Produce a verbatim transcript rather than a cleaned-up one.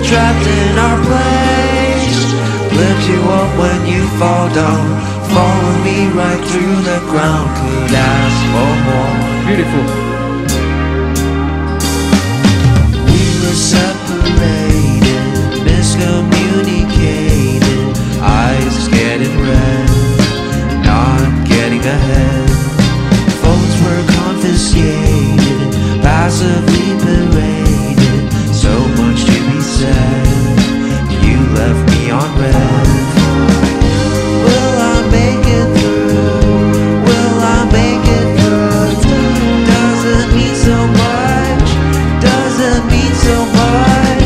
trapped in our place. Lift you up when you fall down. Follow me right through the ground. Could ask for more. Beautiful. We were separated, miscommunicated. Eyes getting red, not getting ahead. Phones were confiscated, passively paraded. So much to be said. You left me on red. Will I make it through? Will I make it through? Doesn't mean so much. Doesn't mean so much.